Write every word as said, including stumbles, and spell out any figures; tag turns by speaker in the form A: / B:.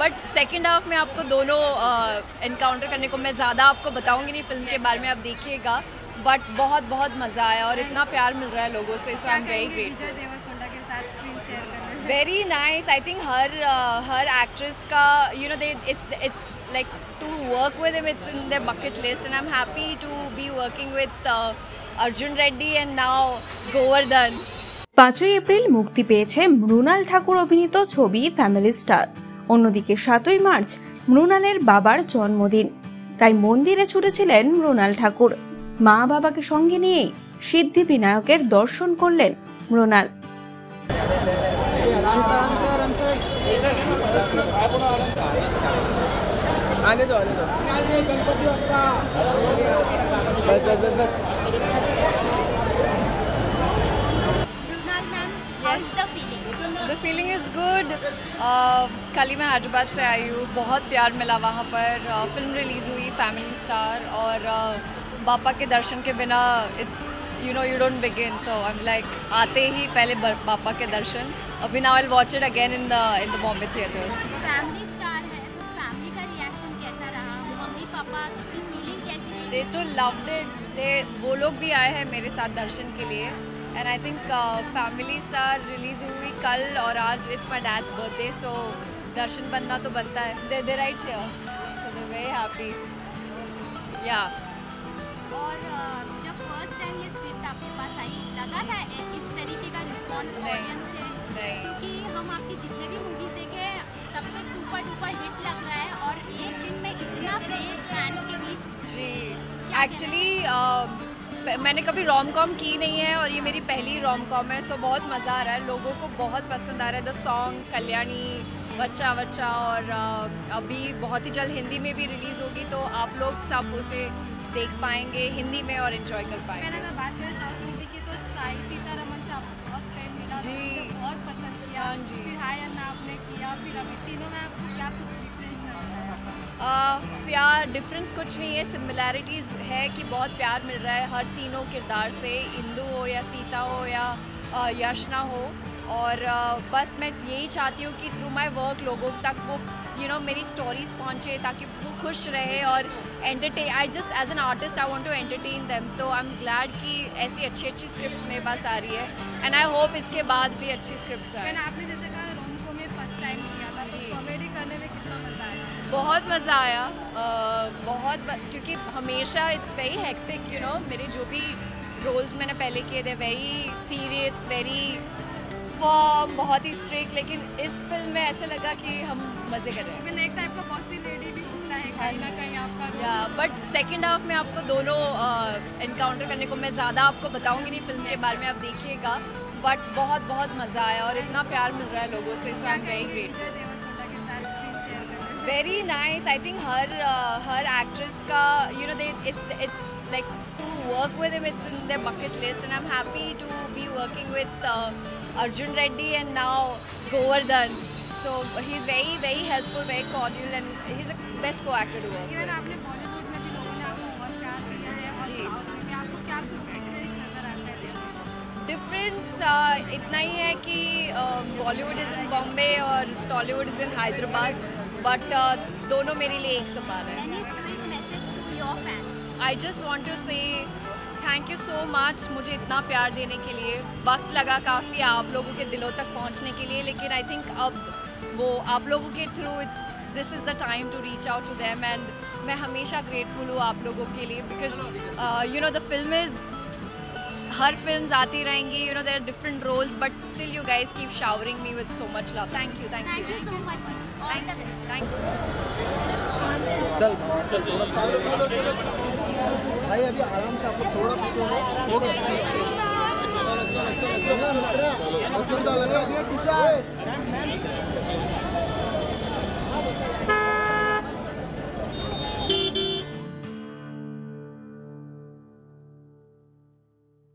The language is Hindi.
A: बट सेकेंड हाफ में आपको दोनों इनकाउंटर uh, करने को मैं ज़्यादा आपको बताऊंगी नहीं फिल्म के बारे में, आप देखिएगा। बट बहुत बहुत मज़ा आया और इतना प्यार मिल रहा है लोगों से, so I am very grateful. Very nice. I think her uh, her actress का you know they it's it's like to work with him, it's in their bucket list and I am happy to be working with Arjun Reddy and now Govardhan.
B: পাঁচই এপ্রিল মুক্তি পেয়েছে মৃণাল ঠাকুর অভিনীত ছবি ফ্যামিলি স্টার। অন্যদিকে সাতই মার্চ মৃণালের বাবার জন্মদিন, তাই মন্দিরে ছুটেছিলেন মৃণাল ঠাকুর। মা বাবাকে সঙ্গে নিয়েই সিদ্ধি বিনায়কের দর্শন করলেন মৃণাল।
C: आने दो, आने दो। बस बस बस बस।
A: The feeling is good. uh, कल ही मैं हैदराबाद से आई हूँ, बहुत प्यार मिला वहाँ पर। uh, फिल्म रिलीज़ हुई फैमिली स्टार, और uh, बापा के दर्शन के बिना it's you know you don't begin, so I am like आते ही पहले बापा के दर्शन। अभी now I will watch it again in the in the Bombay theatres.
D: Family star है तो फैमिली का रिएक्शन कैसा रहा, मम्मी पापा की फीलिंग कैसी रही?
A: दे तो लव्ड इट, दे वो लोग भी आए हैं मेरे साथ दर्शन के लिए। And I think family star release हुई कल और आज it's my dad's birthday, so दर्शन बनना तो बनता है। They they right here, so they very happy. Yeah
D: और जब फर्स्ट टाइम ये स्क्रिप्ट आपके पास आई, लगा था इस तरीके का रिस्पॉन्स ऑडियंस से? क्योंकि हम आपकी जितने भी मूवीज देखे सबसे सुपर डुपर हिट लग रहा है और एक दिन में इतना प्रेज फैंस के बीच।
A: जी, एक्चुअली मैंने कभी रोम कॉम की नहीं है और ये मेरी पहली रोम कॉम है, सो बहुत मज़ा आ रहा है, लोगों को बहुत पसंद आ रहा है। द सॉन्ग कल्याणी, बच्चा बच्चा, और अभी बहुत ही जल्द हिंदी में भी रिलीज़ होगी, तो आप लोग सब उसे देख पाएंगे हिंदी में और एंजॉय कर पाएंगे।
D: मैंने अगर बात करें साउथ मूवी की तो साई सीतारमन से आपको बहुत प्रेम मिला,
A: जी
D: बहुत पसंद किया।
A: हाँ जी।
D: फिर हाय अन्ना आपने किया, फिर अभी तीनों में आपको क्या कुछ डिफरेंस नजर आया?
A: Uh, प्यार डिफरेंस कुछ नहीं है, सिमिलैरिटीज़ है कि बहुत प्यार मिल रहा है हर तीनों किरदार से, इंदु हो या सीता हो या uh, यशना हो। और uh, बस मैं यही चाहती हूँ कि थ्रू माई वर्क लोगों तक वो यू नो मेरी स्टोरीज पहुँचे, ताकि वो खुश रहे और entertain. I just as an artist I want to entertain them, तो आई एम ग्लैड कि ऐसी अच्छी अच्छी स्क्रिप्ट्स मेरे पास आ रही है एंड आई होप इसके बाद भी अच्छी स्क्रिप्ट्स आए।
D: आपने जैसे कहा रोमको में फर्स्ट टाइम किया था, तो कॉमेडी करने में कितना मज़ा आया?
A: बहुत मज़ा आया, uh, बहुत ब... क्योंकि हमेशा it's very hectic you know, मेरे जो भी रोल्स मैंने पहले किए थे वेरी सीरियस, वेरी फॉर्म, बहुत ही स्ट्रिक्ट, लेकिन इस फिल्म में ऐसे लगा कि हम मज़े कर रहे हैं।
D: एक टाइप का बॉसी लेडी भी होता है कहीं ना कहीं आपका।
A: या बट सेकेंड हाफ में आपको दोनों इनकाउंटर uh, करने को मैं ज़्यादा आपको बताऊंगी नहीं फिल्म के बारे में, आप देखिएगा। बट बहुत बहुत मज़ा आया और इतना प्यार मिल रहा है लोगों से, so I am very grateful. Very nice. I think her uh, her actress का you know they it's it's like to work with him, it's in their bucket list and I am happy to be working with Arjun Reddy and now Govardhan, so he is very very helpful, very cordial and he is a best co actor to work with.
D: आपने बॉलीवुड में भी लोगों ने आपको बहुत प्यार दिया है और
A: जी,
D: आपको क्या कुछ डिफरेंस नजर आता है?
A: डिफरेंस uh, इतना ही है कि बॉलीवुड इज़ इन बॉम्बे और Tollywood is in Hyderabad, but uh, दोनों मेरे लिए एक समान है। I just want to say thank you so much मुझे इतना प्यार देने के लिए। वक्त लगा काफ़ी आप लोगों के दिलों तक पहुंचने के लिए, लेकिन आई थिंक अब वो आप लोगों के through it's this is the time to reach out to them and मैं हमेशा ग्रेटफुल हूँ आप लोगों के लिए, because you know the film is हर फिल्म्स आती रहेंगी, you know there are different roles, but still you guys keep showering me with so much love. Thank you thank you
D: so much,
A: thank you thank you.
C: चल चल थोड़ा भाई, अभी आराम से आपको थोड़ा पीछे हो ओके। चलो चलो चलो चलो चलो चलो चलो